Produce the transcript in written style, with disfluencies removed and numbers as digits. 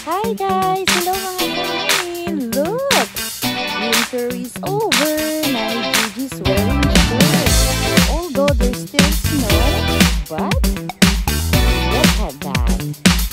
Hi guys! Hello mga kanin! Look! Winter is over! Nanny Gigi's wearing shorts. Although there's still snow, but look at that!